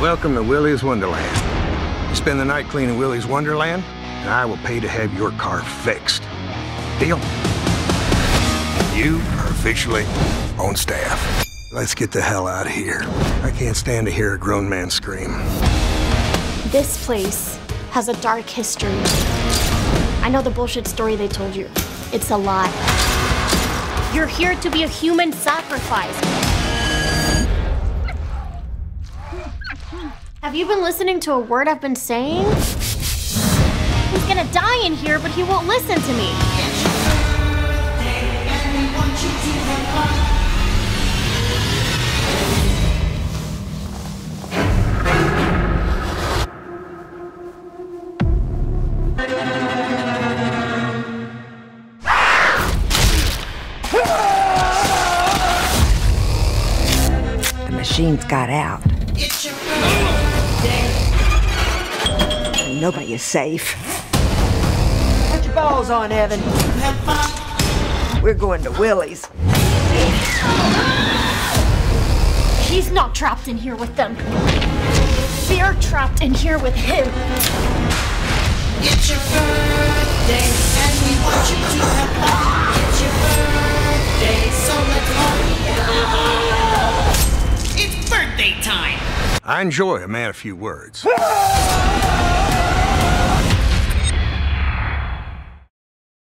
Welcome to Willy's Wonderland. You spend the night cleaning Willy's Wonderland, and I will pay to have your car fixed. Deal? You are officially on staff. Let's get the hell out of here. I can't stand to hear a grown man scream. This place has a dark history. I know the bullshit story they told you. It's a lie. You're here to be a human sacrifice. Have you been listening to a word I've been saying? He's gonna die in here, but he won't listen to me. The machines got out. Nobody is safe. Put your balls on, Evan. We're going to Willy's. He's not trapped in here with them. They're trapped in here with him. It's your birthday, and we want you to have fun. It's your birthday, so let's party. It's birthday time. I enjoy a man of few words.